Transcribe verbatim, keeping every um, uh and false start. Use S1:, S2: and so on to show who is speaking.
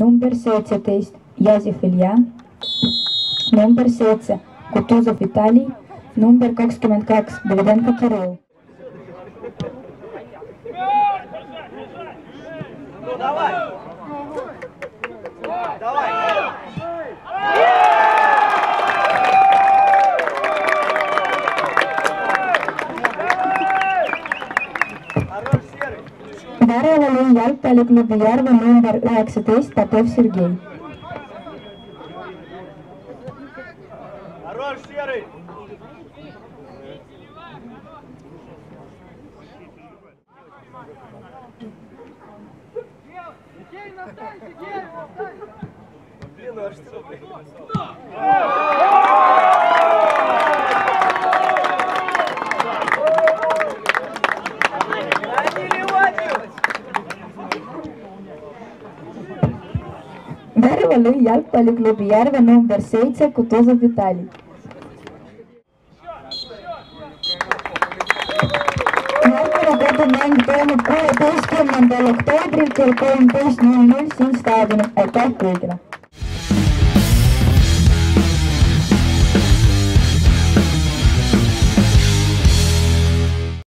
S1: number seitseteist Jasif Ilja, number seitse Kutuzov Vitali, number kakskümmend kaks Bogdanka Kirill. Värava lõi jalgpalliklubi Järve number üheksateist Tatev Sergei. Värava lõi jalgpalliklubi Järve number seitse Kutuzov Vitali. Järgmine kodumäng toimub kuueteistkümnendal oktoobril kell kolmteist null null siin staadionil. Aitäh kõigile!